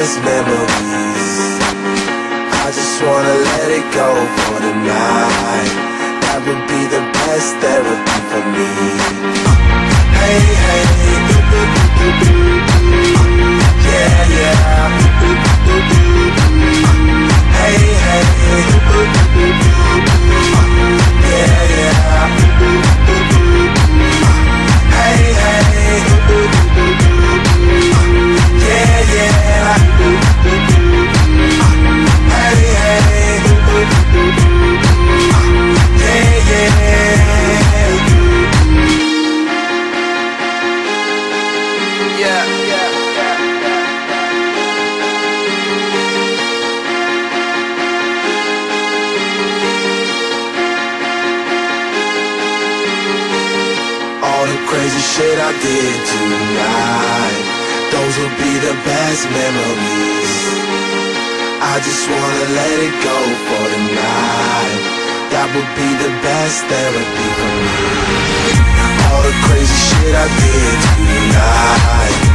best memories. I just wanna let it go for the night. That would be the best therapy for me. Hey, hey, yeah, yeah. Hey, hey, yeah, yeah. Hey, hey, yeah, yeah. Hey, hey, yeah, yeah. Yeah, yeah. All the crazy shit I did tonight, those will be the best memories. I just wanna let it go for the night. That would be the best therapy for me. All the crazy shit I did tonight,